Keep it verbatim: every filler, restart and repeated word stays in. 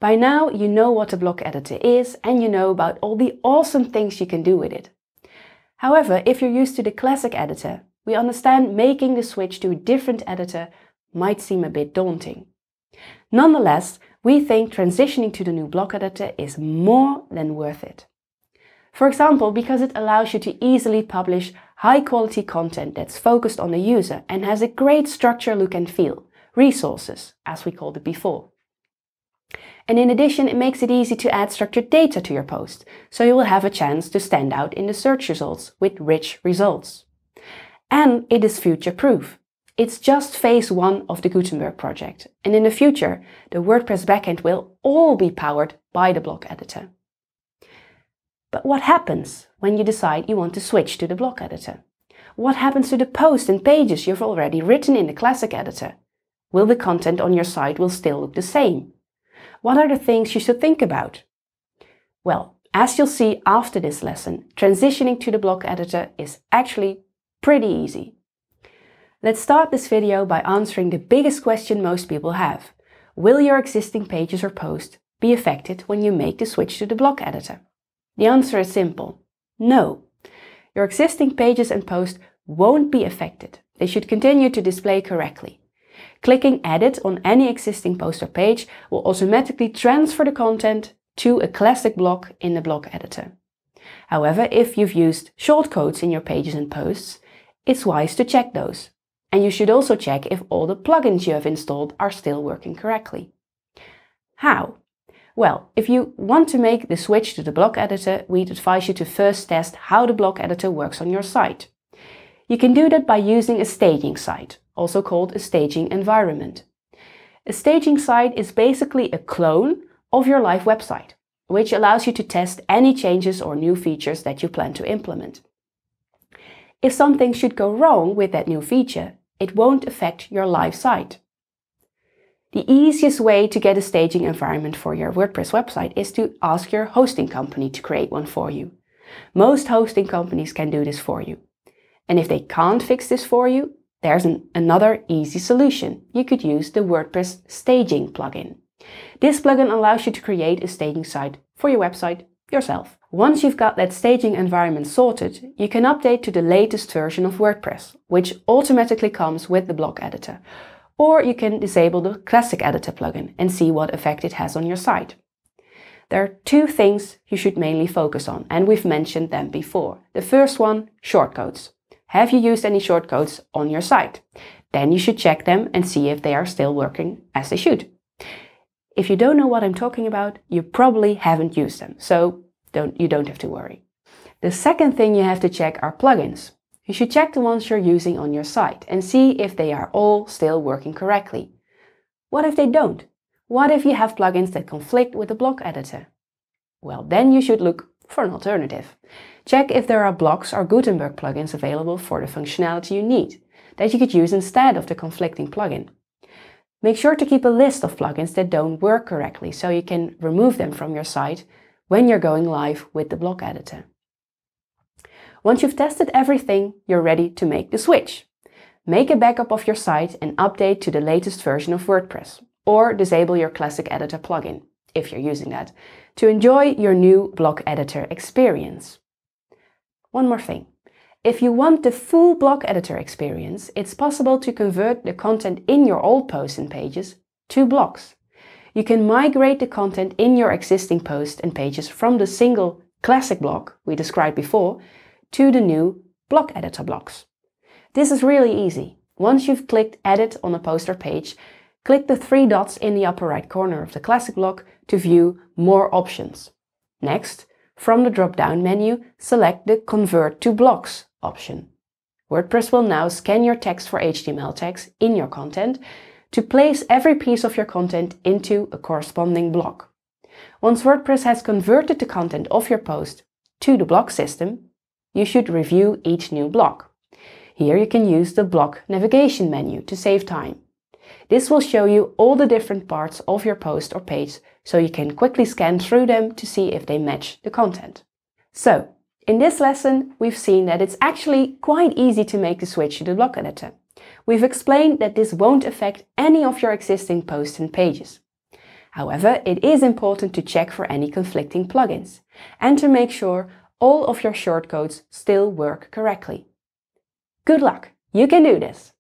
By now you know what a block editor is and you know about all the awesome things you can do with it. However, if you're used to the classic editor, we understand making the switch to a different editor might seem a bit daunting. Nonetheless, we think transitioning to the new block editor is more than worth it. For example, because it allows you to easily publish high quality content that's focused on the user and has a great structure, look and feel, resources, as we called it before. And in addition, it makes it easy to add structured data to your post, so you will have a chance to stand out in the search results with rich results. And it is future-proof. It's just phase one of the Gutenberg project, and in the future, the WordPress backend will all be powered by the block editor. But what happens when you decide you want to switch to the block editor? What happens to the post and pages you've already written in the classic editor? Will the content on your site will still look the same? What are the things you should think about? Well, as you'll see after this lesson, transitioning to the block editor is actually pretty easy. Let's start this video by answering the biggest question most people have. Will your existing pages or posts be affected when you make the switch to the block editor? The answer is simple. No. Your existing pages and posts won't be affected. They should continue to display correctly. Clicking Edit on any existing post or page will automatically transfer the content to a classic block in the block editor. However, if you've used shortcodes in your pages and posts, it's wise to check those. And you should also check if all the plugins you have installed are still working correctly. How? Well, if you want to make the switch to the block editor, we'd advise you to first test how the block editor works on your site. You can do that by using a staging site, also called a staging environment. A staging site is basically a clone of your live website, which allows you to test any changes or new features that you plan to implement. If something should go wrong with that new feature, it won't affect your live site. The easiest way to get a staging environment for your WordPress website is to ask your hosting company to create one for you. Most hosting companies can do this for you. And if they can't fix this for you, there's an, another easy solution. You could use the WordPress staging plugin. This plugin allows you to create a staging site for your website yourself. Once you've got that staging environment sorted, you can update to the latest version of WordPress, which automatically comes with the block editor. Or you can disable the classic editor plugin and see what effect it has on your site. There are two things you should mainly focus on, and we've mentioned them before. The first one, shortcodes. Have you used any shortcodes on your site? Then you should check them and see if they are still working as they should. If you don't know what I'm talking about, you probably haven't used them, so don't, you don't have to worry. The second thing you have to check are plugins. You should check the ones you're using on your site and see if they are all still working correctly. What if they don't? What if you have plugins that conflict with the block editor? Well, then you should look for an alternative. Check if there are blocks or Gutenberg plugins available for the functionality you need, that you could use instead of the conflicting plugin. Make sure to keep a list of plugins that don't work correctly so you can remove them from your site when you're going live with the block editor. Once you've tested everything, you're ready to make the switch. Make a backup of your site and update to the latest version of WordPress, or disable your classic editor plugin, if you're using that, to enjoy your new block editor experience. One more thing. If you want the full block editor experience, it's possible to convert the content in your old posts and pages to blocks. You can migrate the content in your existing posts and pages from the single classic block we described before to the new block editor blocks. This is really easy. Once you've clicked Edit on a post or page, click the three dots in the upper right corner of the classic block to view more options. Next, from the drop-down menu, select the Convert to Blocks option. WordPress will now scan your text for H T M L tags in your content to place every piece of your content into a corresponding block. Once WordPress has converted the content of your post to the block system, you should review each new block. Here you can use the block navigation menu to save time. This will show you all the different parts of your post or page so you can quickly scan through them to see if they match the content. So, in this lesson, we've seen that it's actually quite easy to make the switch to the block editor. We've explained that this won't affect any of your existing posts and pages. However, it is important to check for any conflicting plugins and to make sure all of your shortcodes still work correctly. Good luck! You can do this!